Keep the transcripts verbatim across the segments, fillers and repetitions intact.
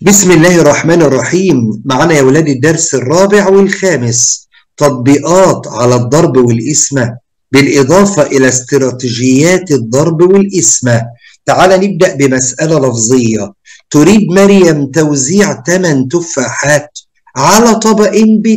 بسم الله الرحمن الرحيم. معنا يا ولاد الدرس الرابع والخامس، تطبيقات على الضرب والقسمة بالإضافة إلى استراتيجيات الضرب والقسمة. تعال نبدأ بمسألة لفظية. تريد مريم توزيع ثمان تفاحات على طبق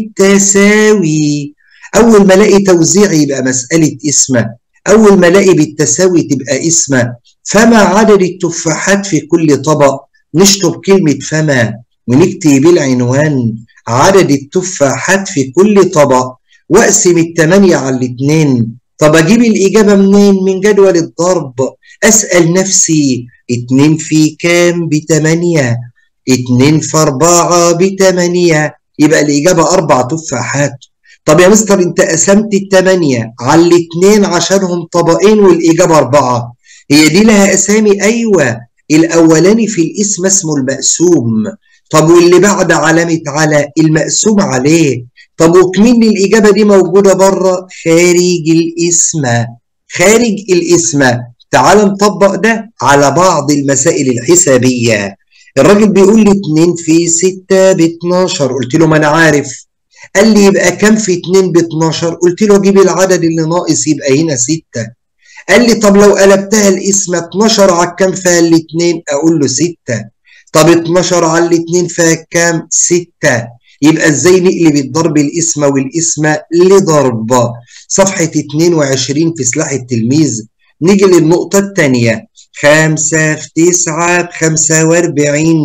بالتساوي. أول ما الاقي توزيع يبقى مسألة قسمة، أول ما الاقي بالتساوي تبقى قسمة. فما عدد التفاحات في كل طبق؟ نشطب كلمة فما ونكتب العنوان عدد التفاحات في كل طبق، واقسم التمانية على الاتنين. طب اجيب الإجابة منين؟ من جدول الضرب. أسأل نفسي اتنين في كام؟ بتمانية. اتنين في أربعة بتمانية، يبقى الإجابة أربع تفاحات. طب يا مستر انت قسمت التمانية على الاتنين عشانهم طبقين والإجابة أربعة، هي دي لها أسامي؟ أيوة، الأولاني في الاسم اسمه المقسوم. طب واللي بعد علامة على المقسوم عليه. طب وكمين الإجابة دي موجودة بره؟ خارج الاسم، خارج الاسم. تعال نطبق ده على بعض المسائل الحسابية. الراجل بيقول لي اتنين في ستة ب اتناشر، قلت له ما أنا عارف. قال لي يبقى كام في اتنين ب اتناشر؟ قلت له جيب العدد اللي ناقص يبقى هنا ستة. قال لي طب لو قلبتها القسمة اتناشر على الكام فيها الاتنين؟ اقول له ستة. طب اتناشر على الاتنين فيها كام؟ ستة. يبقى ازاي نقلب الضرب القسمة والقسمة لضرب؟ صفحة اتنين وعشرين في سلاح التلميذ. نيجي للنقطة الثانية. خمسة في تسعة بخمسة واربعين.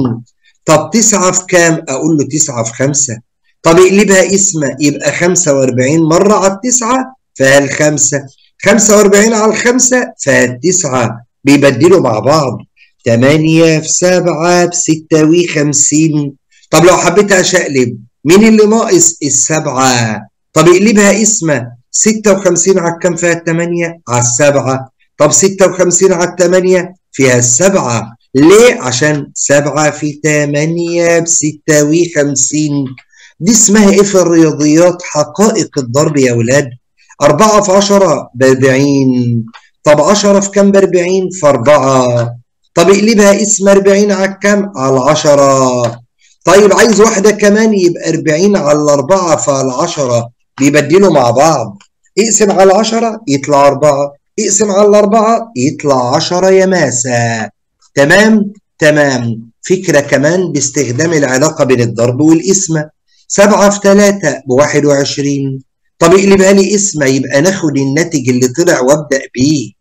طب تسعة في كام؟ اقول له تسعة في خمسة. طب اقلبها قسمة يبقى خمسة واربعين مرة على التسعة فيها الخمسة، خمسة واربعين على الخمسة فالتسعة، بيبدلوا مع بعض. تمانية في سبعة بستة وخمسين. طب لو حبيت أشقلب مين اللي ناقص؟ السبعة. طب اقلبها قسمة. ستة وخمسين على الكام فيها التمانية؟ على السبعة. طب ستة وخمسين على التمانية فيها السبعة. ليه؟ عشان سبعة في تمانية بستة وخمسين. دي اسمها ايه في الرياضيات؟ حقائق الضرب يا ولاد. أربعة في عشرة بأربعين. طب عشرة في كام بأربعين؟ في أربعة. طب اقلبها اسم أربعين على كام؟ على عشرة. طيب عايز واحدة كمان يبقى أربعين على الأربعة فعلى عشرة، بيبدلوا مع بعض. اقسم على عشرة يطلع أربعة، اقسم على الأربعة يطلع عشرة يا ماسة. تمام؟ تمام. فكرة كمان باستخدام العلاقة بين الضرب والقسمة. سبعة في تلاتة بواحد وعشرين. طب اقلبها لي اسمه يبقى ناخد الناتج اللي طلع وابدا بيه.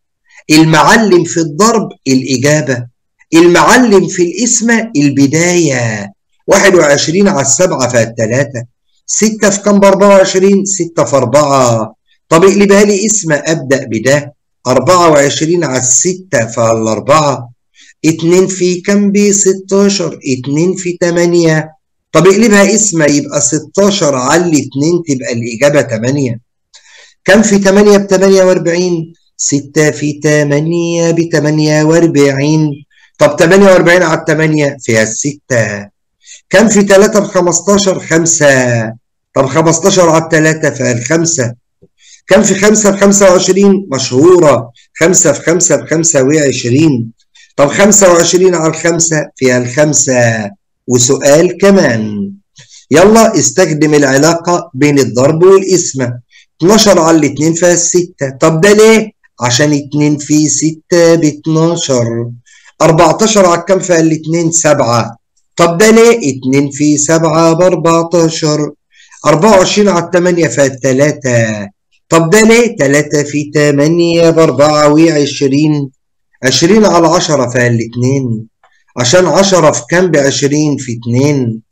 المعلم في الضرب الاجابه، المعلم في القسمه البدايه. واحد وعشرين على السبعه فيها الثلاثه. ستة في كام ب أربعة وعشرين؟ ستة في أربعة. طب اقلبها لي اسمه ابدا بده. أربعة وعشرين على الستة فيها الأربعة. اتنين في كام ب ستاشر؟ اتنين في تمانية. طب اقلبها اسمه يبقى ستاشر على الاتنين تبقى الإجابة تمانية. كم في تمانية ب تمانية واربعين؟ ستة في تمانية ب تمانية واربعين. طب تمانية واربعين على التمانية فيها الستة. كم في تلاتة ب خمستاشر؟ خمسة. طب خمستاشر على التلاتة فيها الخمسة. كم في خمسة ب خمسة وعشرين؟ مشهورة، خمسة في خمسة ب خمسة وعشرين. طب خمسة وعشرين على الخمسة فيها الخمسة. وسؤال كمان، يلا استخدم العلاقة بين الضرب والقسمة. اتناشر على الاتنين فيها الستة. طب ده ليه؟ عشان اتنين في ستة ب اتناشر. أربعتاشر على الكام فيها الاتنين؟ سبعة. طب ده ليه؟ اتنين في سبعة ب أربعتاشر. أربعة وعشرين على التمانية فيها التلاتة. طب ده ليه؟ تلاتة في تمانية ب أربعة وعشرين. عشرين على عشرة فيها الاتنين. عشان عشرة في كام؟ بعشرين في اتنين.